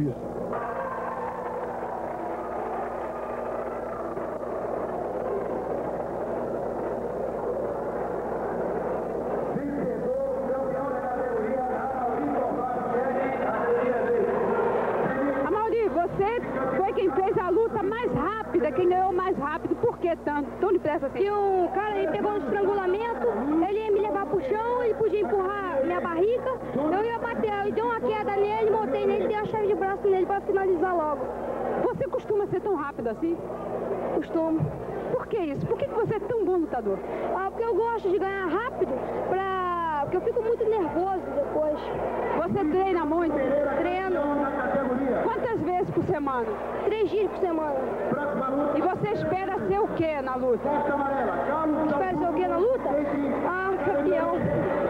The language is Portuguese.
difícil. Quem ganhou mais rápido, por que tão depressa assim? E o cara, ele pegou um estrangulamento, ele ia me levar pro chão, ele podia empurrar minha barriga, eu ia bater, eu dei uma queda nele, montei nele, dei a chave de braço nele pra finalizar logo. Você costuma ser tão rápido assim? Costumo. Por que isso? Por que você é tão bom lutador? Porque eu gosto de ganhar rápido, porque eu fico muito nervoso depois. Você treina muito? Treino. Quantas vezes por semana? 3 dias por semana. E você espera ser o que na luta? Espera ser o que na luta? Campeão.